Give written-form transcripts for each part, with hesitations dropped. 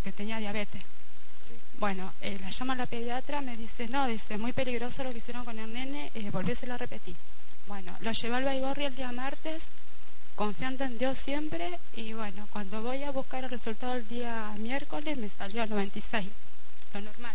porque tenía diabetes. Sí. Bueno, la llama a la pediatra, me dice, no, dice, muy peligroso lo que hicieron con el nene, volviéselo a repetir. Bueno, lo llevé al Baigorri el día martes, confiando en Dios siempre, y bueno, cuando voy a buscar el resultado el día miércoles, me salió a 96, lo normal.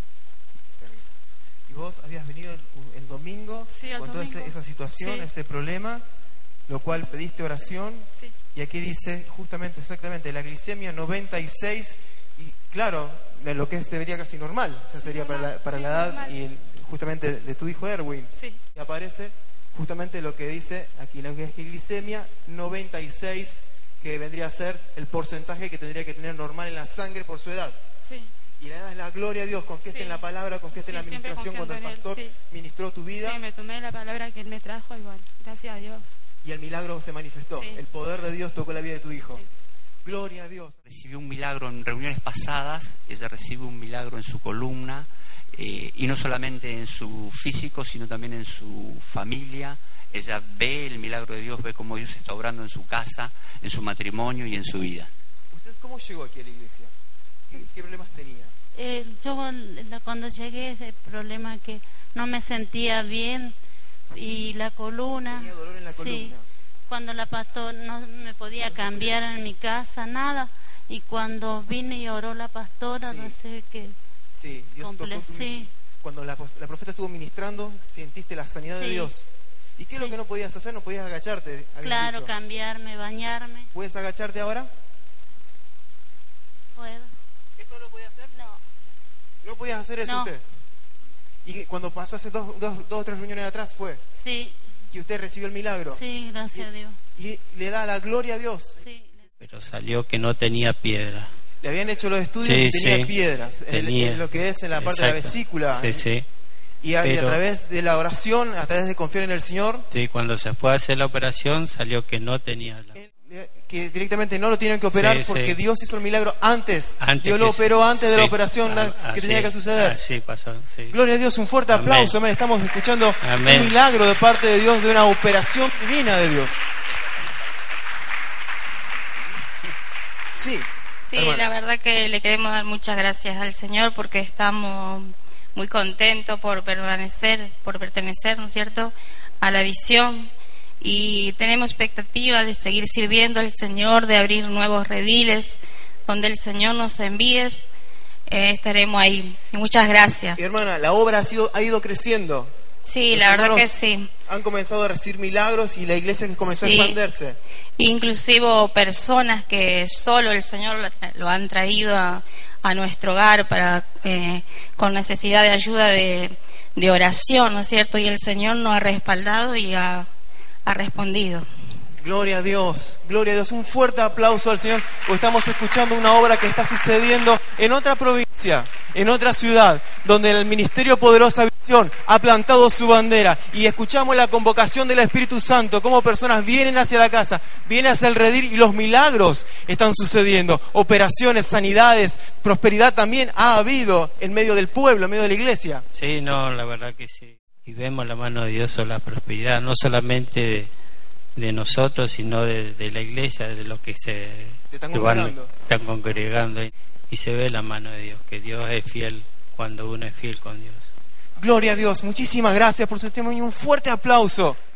Y vos habías venido el domingo, sí, con toda esa situación, sí, ese problema, lo cual pediste oración, sí. Y aquí dice justamente, exactamente, la glicemia 96, y claro, lo que sería casi normal, o sea, sí, sería normal, para sí, la edad normal. y justamente de tu hijo Erwin. Sí. Y aparece justamente lo que dice aquí, la glicemia 96, que vendría a ser el porcentaje que tendría que tener normal en la sangre por su edad. Sí. Y le das la gloria a Dios, confiaste Sí. en la palabra, confiaste en la administración cuando el pastor ministró tu vida. Sí, me tomé la palabra que Él me trajo y bueno, gracias a Dios. Y el milagro se manifestó. Sí. El poder de Dios tocó la vida de tu hijo. Sí. Gloria a Dios. Recibió un milagro en reuniones pasadas, ella recibe un milagro en su columna, y no solamente en su físico, sino también en su familia. Ella ve el milagro de Dios, ve cómo Dios está obrando en su casa, en su matrimonio y en su vida. ¿Usted cómo llegó aquí a la iglesia? ¿Qué problemas tenía? Yo cuando llegué, el problema que no me sentía bien y la columna. ¿Tenía dolor en la columna? Sí, cuando la pastora no me podía cambiar en mi casa, nada. Y cuando vine y oró la pastora, Sí. no sé qué. Sí, Dios tocó tu Sí. vida. Cuando la profeta estuvo ministrando, sentiste la sanidad de Sí. Dios. ¿Y qué es lo Sí. que no podías hacer? No podías agacharte. habías Claro, dicho. cambiarme, bañarme. ¿Puedes agacharte ahora? ¿Puedo? ¿Eso no lo podías hacer? No. ¿No podías hacer eso No. usted? Y cuando pasó hace dos o tres reuniones atrás fue Sí, que usted recibió el milagro. sí, gracias a Dios. Y le da la gloria a Dios. Sí. Pero salió que no tenía piedra. Le habían hecho los estudios Sí, y tenía sí. piedras Tenía. en lo que es en la parte de la Exacto. vesícula. Sí, sí. Y a Pero- través de la oración, a través de confiar en el Señor, Sí, cuando se fue a hacer la operación salió que no tenía la... que directamente no lo tienen que operar Sí, porque sí. Dios hizo el milagro antes. Antes Dios que lo operó antes de la sí. operación que tenía sí. que suceder. Sí, pasó, sí. Gloria a Dios, un fuerte Amén. aplauso. Amén. Estamos escuchando Amén. un milagro de parte de Dios, de una operación divina de Dios. Sí. Sí, hermana. la verdad que le queremos dar muchas gracias al Señor porque estamos muy contentos por pertenecer, ¿no es cierto?, a la visión, y tenemos expectativa de seguir sirviendo al Señor, de abrir nuevos rediles donde el Señor nos envíe. Estaremos ahí. Y muchas gracias. Mi hermana, la obra ha ido creciendo. Sí, Los la verdad hermanos que sí. Han comenzado a recibir milagros y la iglesia comenzó Sí. a expandirse. Inclusive personas que solo el Señor lo han traído a nuestro hogar para con necesidad de ayuda de oración, ¿no es cierto? Y el Señor nos ha respaldado y ha respondido. Gloria a Dios, gloria a Dios. Un fuerte aplauso al Señor, porque estamos escuchando una obra que está sucediendo en otra provincia, en otra ciudad, donde el Ministerio Poderosa Visión ha plantado su bandera y escuchamos la convocación del Espíritu Santo, cómo personas vienen hacia la casa, vienen hacia el redil y los milagros están sucediendo. Operaciones, sanidades, prosperidad también ha habido en medio del pueblo, en medio de la iglesia. Sí, no, la verdad que sí. Y vemos la mano de Dios o la prosperidad, no solamente de nosotros, sino de la iglesia, de los que se están están congregando, y se ve la mano de Dios, que Dios es fiel cuando uno es fiel con Dios. Gloria a Dios, muchísimas gracias por su testimonio y un fuerte aplauso.